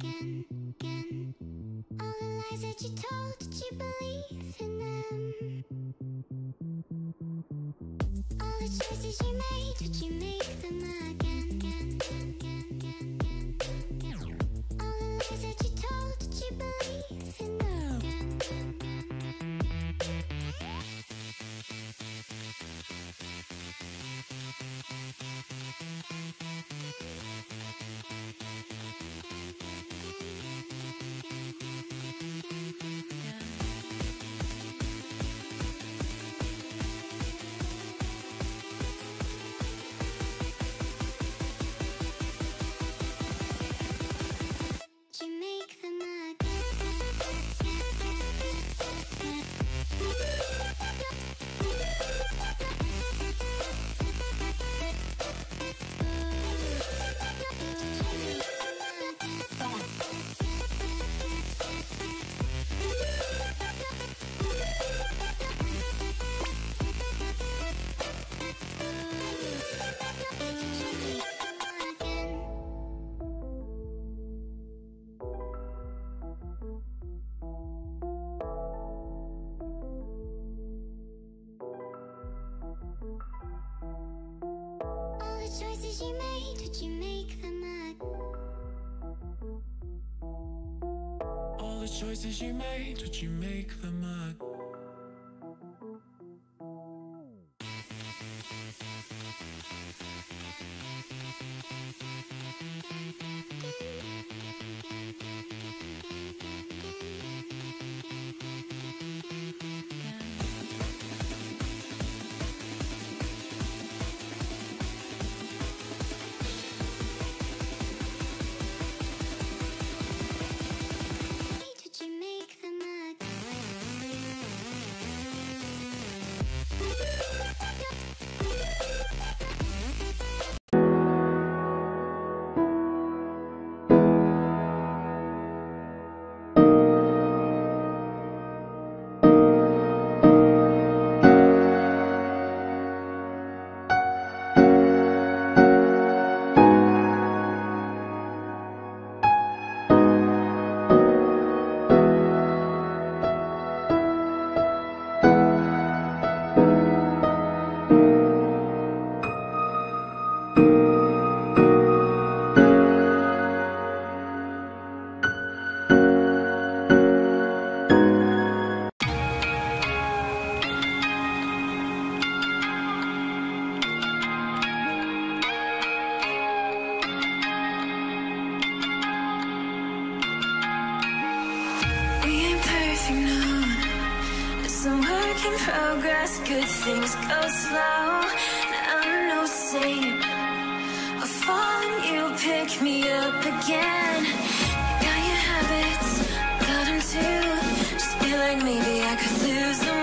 All the lies that you told, did you believe in them? All the choices you made, did you make them again? All the lies that you told, did you believe in them? Choices you made, did you make them again? All the choices you made, did you make them again? In progress, good things go slow. I'm no saint. I fall and you pick me up again. You got your habits, got them too. Just feel like maybe I could lose them.